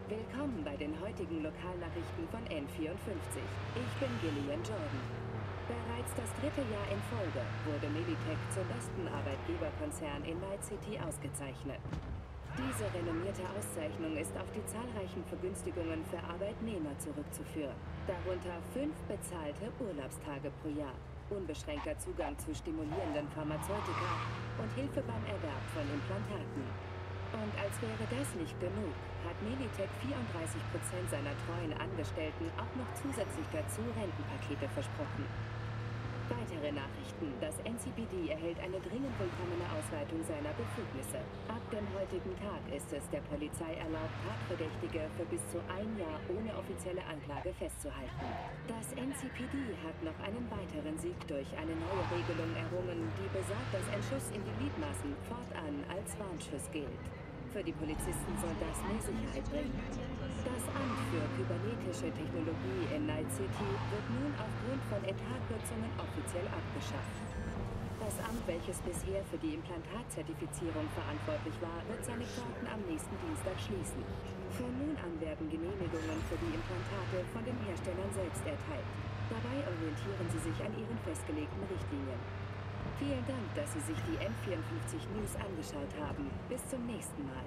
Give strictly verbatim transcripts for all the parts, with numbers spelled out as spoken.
Willkommen bei den heutigen Lokalnachrichten von N vierundfünfzig. Ich bin Gillian Jordan. Bereits das dritte Jahr in Folge wurde Militech zum besten Arbeitgeberkonzern in Night City ausgezeichnet. Diese renommierte Auszeichnung ist auf die zahlreichen Vergünstigungen für Arbeitnehmer zurückzuführen. Darunter fünf bezahlte Urlaubstage pro Jahr, unbeschränkter Zugang zu stimulierenden Pharmazeutika und Hilfe beim Erwerb von Implantaten. Und als wäre das nicht genug, hat Militech vierunddreißig Prozent seiner treuen Angestellten auch noch zusätzlich dazu Rentenpakete versprochen. Weitere Nachrichten. Das N C P D erhält eine dringend willkommene Ausweitung seiner Befugnisse. Ab dem heutigen Tag ist es der Polizei erlaubt, Tatverdächtige für bis zu ein Jahr ohne offizielle Anklage festzuhalten. Das N C P D hat noch einen weiteren Sieg durch eine neue Regelung errungen, die besagt, dass ein Schuss in die Gliedmaßen fortan als Warnschuss gilt. Für die Polizisten soll das mehr Sicherheit bringen. Das Amt für kybernetische Technologie in Night City wird nun aufgrund von Etatkürzungen offiziell abgeschafft. Das Amt, welches bisher für die Implantatzertifizierung verantwortlich war, wird seine Pforten am nächsten Dienstag schließen. Von nun an werden Genehmigungen für die Implantate von den Herstellern selbst erteilt. Dabei orientieren sie sich an ihren festgelegten Richtlinien. Vielen Dank, dass Sie sich die N vierundfünfzig News angeschaut haben. Bis zum nächsten Mal.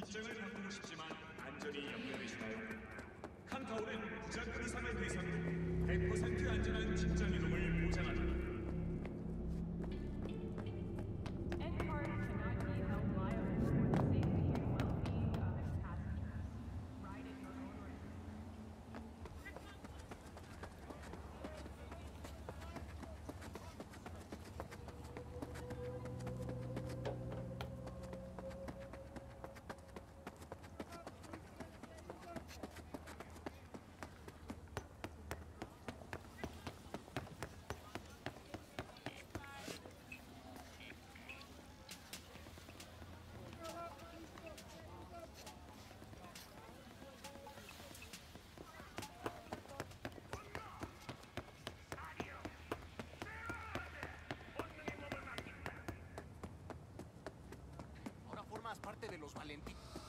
입장을 바꾸고 싶지만 안전이 염려되시나요? 칸타올은 부장급 이상의 대상으로 백 퍼센트 안전한 직장 이동을 보장합니다. N-CARS cannot be held liable for the safety and well-being of its passengers. Ride at your own risk. Ahora formas parte de los Valentí.